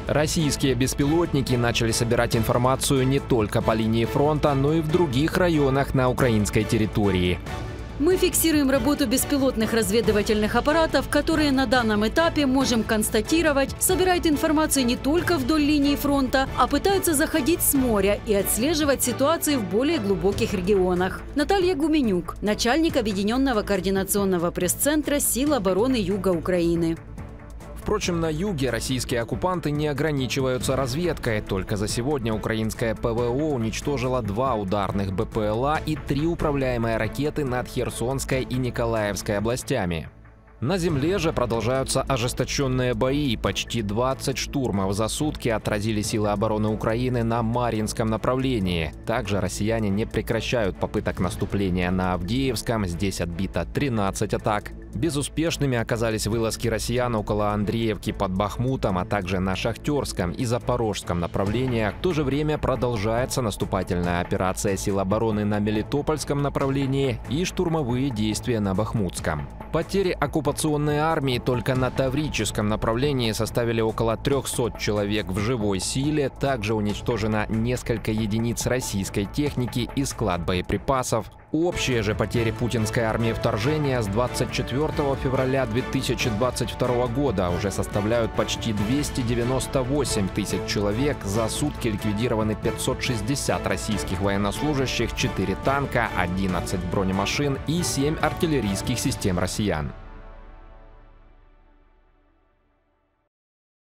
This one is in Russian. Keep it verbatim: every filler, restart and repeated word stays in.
Российские беспилотники начали собирать информацию не только по линии фронта, но и в других районах на украинской территории. Мы фиксируем работу беспилотных разведывательных аппаратов, которые на данном этапе, можем констатировать, собирают информацию не только вдоль линии фронта, а пытаются заходить с моря и отслеживать ситуации в более глубоких регионах. Наталья Гуменюк, начальник Объединенного координационного пресс-центра Сил обороны Юга Украины. Впрочем, на юге российские оккупанты не ограничиваются разведкой. Только за сегодня украинское ПВО уничтожило два ударных БПЛА и три управляемые ракеты над Херсонской и Николаевской областями. На земле же продолжаются ожесточенные бои. Почти двадцать штурмов за сутки отразили силы обороны Украины на Марьинском направлении. Также россияне не прекращают попыток наступления на Авдеевском. Здесь отбито тринадцать атак. Безуспешными оказались вылазки россиян около Андреевки под Бахмутом, а также на Шахтерском и Запорожском направлениях. В то же время продолжается наступательная операция сил обороны на Мелитопольском направлении и штурмовые действия на Бахмутском. Потери оккупационной армии только на Таврическом направлении составили около трёхсот человек в живой силе. Также уничтожено несколько единиц российской техники и склад боеприпасов. Общие же потери путинской армии вторжения с двадцать четвёртого февраля две тысячи двадцать второго года уже составляют почти двести девяносто восемь тысяч человек. За сутки ликвидированы пятьсот шестьдесят российских военнослужащих, четыре танка, одиннадцать бронемашин и семь артиллерийских систем россиян.